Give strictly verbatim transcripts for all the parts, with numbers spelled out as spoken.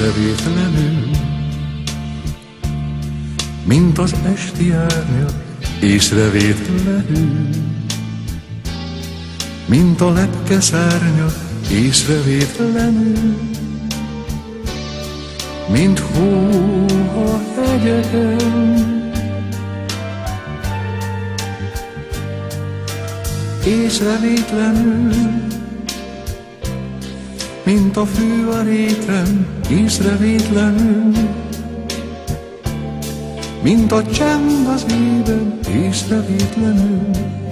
észrevétlenül, mint az esti árnyak, észrevétlenül, mint a lepke szárnyak, észrevétlenül, mint hó a hegyeken, észrevétlenül, mint a fű a réten, észrevétlenül, mint a csend az ében, észrevétlenül.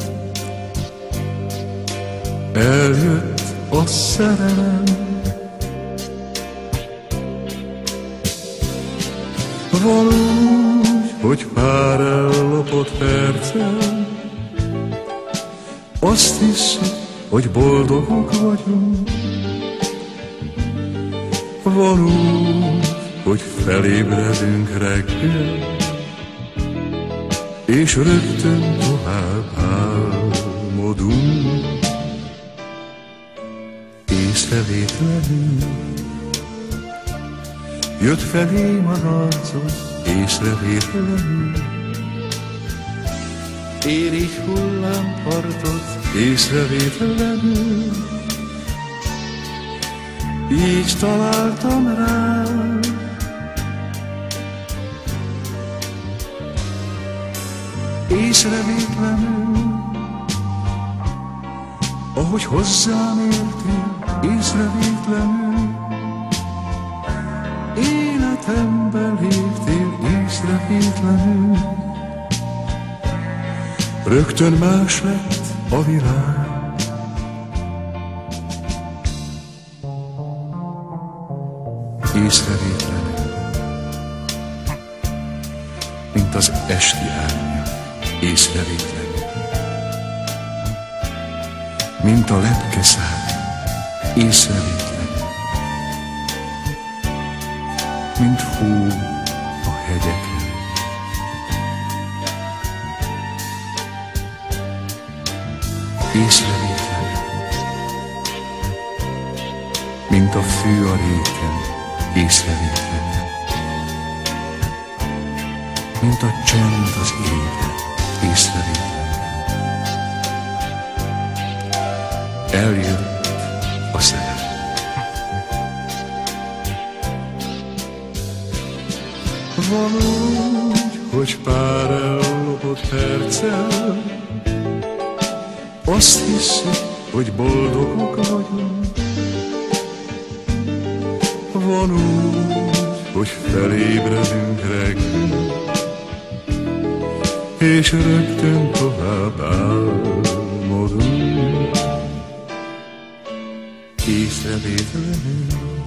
Eljött a szerelem, valógy, hogy pár ellopott percen, azt hiszük, hogy boldogok vagyunk, valógy, hogy felébredünk reggel, és rögtön tovább álmodunk. Észrevétlenül jött felém az arcod, észrevétlenül ér így hullámpartot, észrevétlenül így találtam rá. Észrevétlenül, ahogy hozzám értél, észrevétlenül, életembe léptél, észrevétlenül, rögtön más lett a világ. Észrevétlenül, mint az esti árnyak, észrevétlenül, mint a lepke szárny, észrevétlenül, mint hó a hegyeken. Észrevétlenül, mint a fű a réten, észrevétlenül, mint a csend az éven, észrevétlenül. Eljött a szerelem. Valahogy, hogy pár ellopott perccel, azt hiszük, hogy boldogok vagyunk, van úgy, hogy felébredünk reggel, és rögtön tovább álmodunk. Észrevétlenül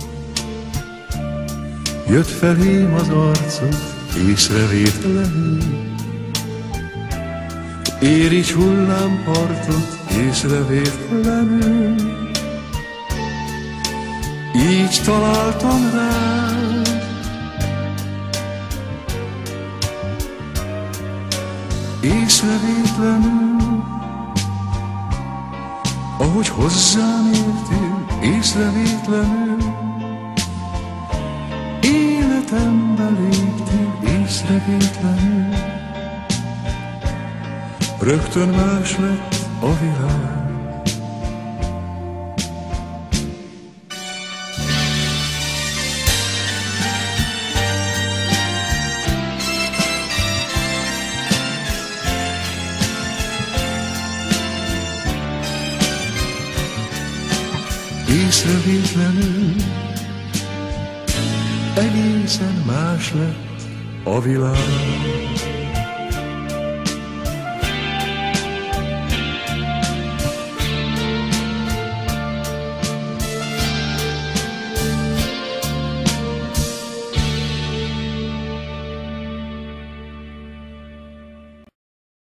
jött felém az arcod, észrevétlenül ér így hullámpartot, észrevétlenül így találtam rád. Észrevétlenül, ahogy hozzám értél, észrevétlenül, életembe léptél, észrevétlenül, rögtön más lett a világ. Észrevétlenül egészen más lett a világ.